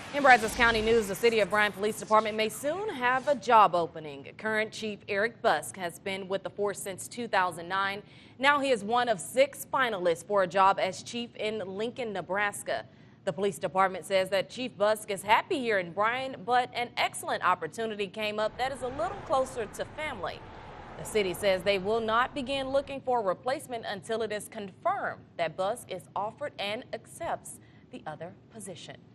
In Brazos County news, the City of Bryan Police Department may soon have a job opening. Current Chief Eric Busk has been with the force since 2009. Now he is one of 6 finalists for a job as chief in Lincoln, Nebraska. The police department says that Chief Busk is happy here in Bryan, but an excellent opportunity came up that is a little closer to family. The city says they will not begin looking for a replacement until it is confirmed that Busk is offered and accepts the other position.